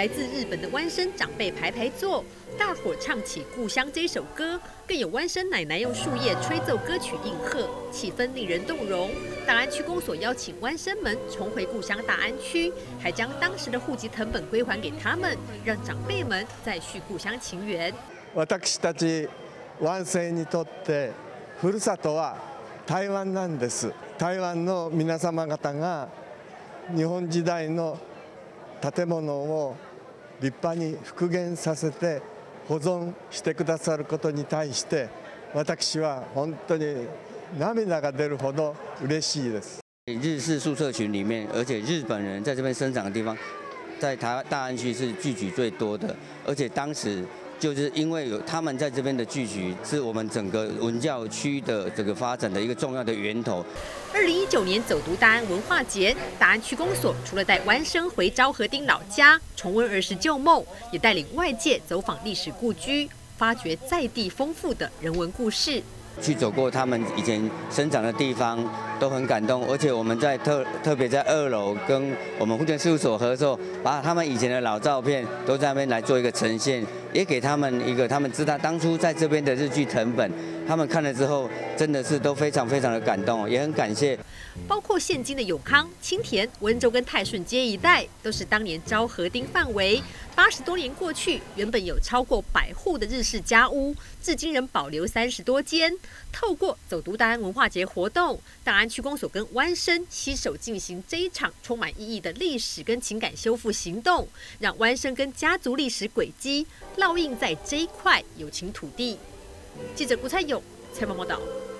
来自日本的湾生长辈排坐，大伙唱起《故乡》这首歌，更有湾生奶奶用树叶吹奏歌曲应和，气氛令人动容。大安区公所邀请湾生们重回故乡大安区，还将当时的户籍誊本归还给他们，让长辈们再续故乡情缘。 私たち湾生にとってふるさとは台湾なんです。台湾の皆様方が日本時代の建物を立派に復元させて保存してくださることに対して私は本当に涙が出るほど嬉しいです。 日式宿舍群里面，而且日本人在这边生长的地方，在大安区是聚集最多的，而且当时就是因为有他们在这边的聚集，是我们整个文教区的这个发展的一个重要的源头。 2019年走读大安文化节，大安区公所除了带湾生回昭和町老家重温儿时旧梦，也带领外界走访历史故居，发掘在地丰富的人文故事。 去走过他们以前生长的地方，都很感动。而且我们在特别在2楼跟我们户政事务所合作，把他们以前的老照片都在那边来做一个呈现，也给他们一个他们知道当初在这边的日据誊本，他们看了之后真的是都非常的感动，也很感谢。 包括现今的永康、青田、温州跟泰顺街一带，都是当年昭和町范围。80多年过去，原本有超过100户的日式家屋，至今仍保留30多间。透过走读大安文化节活动，大安区公所跟湾生携手进行这一场充满意义的历史跟情感修复行动，让湾生跟家族历史轨迹烙印在这一块有情土地。记者顾灿勇采访报道。